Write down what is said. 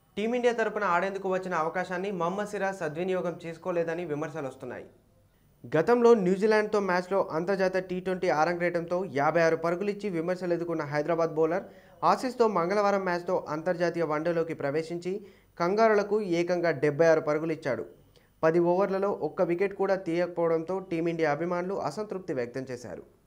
Team India తరపున ఆడేందుకు వచ్చిన అవకాశాన్ని మహమ్మద్ సిరాజ్ సద్వినియోగం చేసుకోలేదని విమర్శలు వస్తున్నాయి. గతంలో న్యూజిలాండ్తో మ్యాచ్లో అంతర్జాతీయ టీ20 ఆరంగేటంతో 56 పరుగులిచ్చి విమర్శలు ఎదుర్కొన్న హైదరాబాద్ బౌలర్ ఆసీస్తో మంగళవారం మ్యాచ్తో అంతర్జాతీయ వన్డేలోకి ప్రవేశించి కంగారులకు ఏకంగా 76 పరుగులిచ్చాడు. 10 ఓవర్లలో ఒక్క వికెట్ కూడా తీయకపోవడంతో టీమిండియా అభిమానులు అసంతృప్తి వ్యక్తం చేశారు.